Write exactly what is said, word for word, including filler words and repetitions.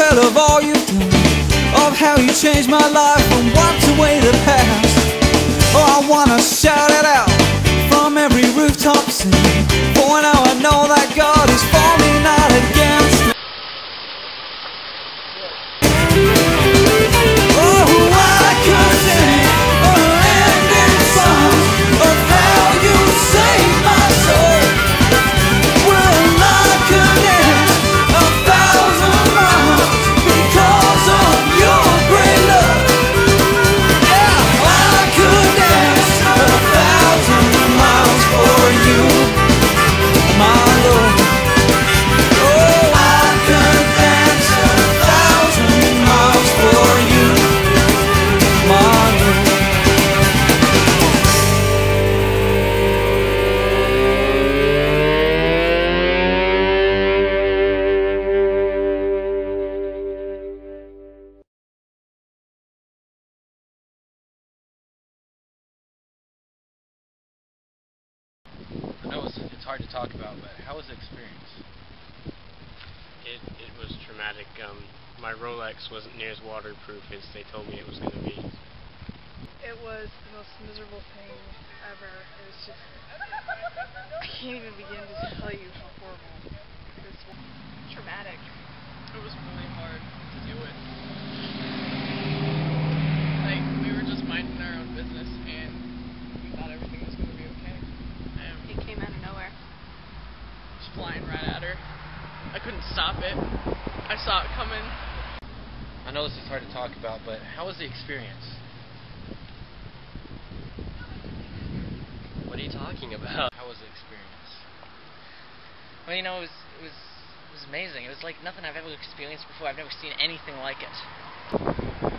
tell of all you've done, of how you changed my life and wiped away the past. Oh, I wanna shout it out from every rooftop scene, for now I know that God is for me, not against me. Oh, I could sing a landing song of how you saved my soul. Well, I could dance a thousand miles because of your great love. Yeah, I could dance a thousand miles for you, my Lord. Oh, I could dance a thousand miles for you, my Lord. I know it's, it's hard to talk about, but how was the experience? It it was traumatic. Um, my Rolex wasn't near as waterproof as they told me it was going to be. It was the most miserable thing ever. It was just, I can't even begin to tell you how horrible it was. Traumatic. It was really hard to do it. Like, we were just minding our own business, and we thought everything was going to be okay. And It came out of nowhere. just flying right at her. I couldn't stop it. I saw it coming. I know this is hard to talk about, but how was the experience? What are you talking about? How was the experience? Well, you know, it was, it was, it was amazing. It was like nothing I've ever experienced before. I've never seen anything like it.